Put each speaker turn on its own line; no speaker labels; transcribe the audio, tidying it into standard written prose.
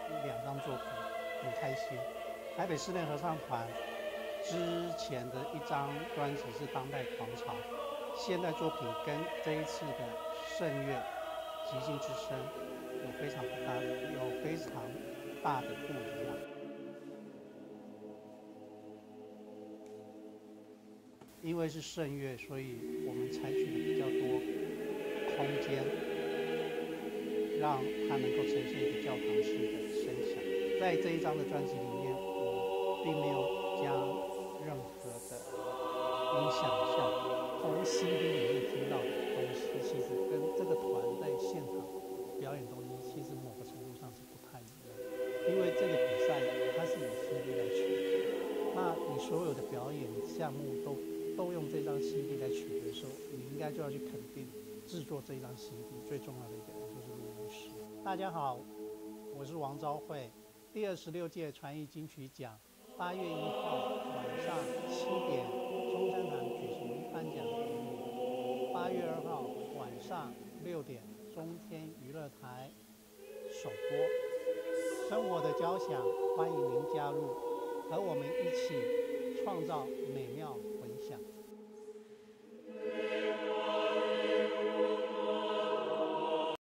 2张作品，很开心。台北室内合唱团之前的一张专辑是《当代狂潮》，现在作品跟这一次的圣乐即兴之声有非常大的不一样。因为是圣乐，所以我们采取的比较多空间，让它能够呈现一个教堂式的声响。在这一张的专辑里面，我并没有加任何的音响效果。从 CD 里面听到的东西，其实跟这个团在现场表演东西，其实某个程度上是不太一样。因为这个比赛它是以 CD 来取的，那你所有的表演项目都用这张 CD 来取的时候，你应该就要去肯定制作这张 CD 最重要的一个人就是录音师。大家好，我是王昭慧。第26届传艺金曲奖8月1号晚上7点，中山堂举行颁奖典礼；8月2号晚上6点，中天娱乐台首播。生活的交响，欢迎您加入，和我们一起创造美妙回响。